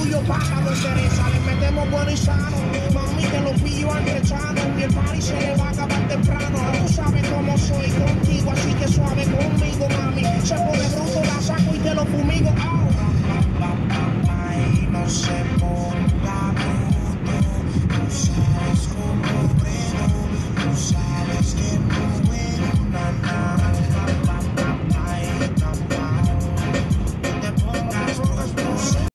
tuyo paga lo endereza. Le metemos bueno y sano, mami, te lo pillo antes chano. Y el party se le va a acabar temprano.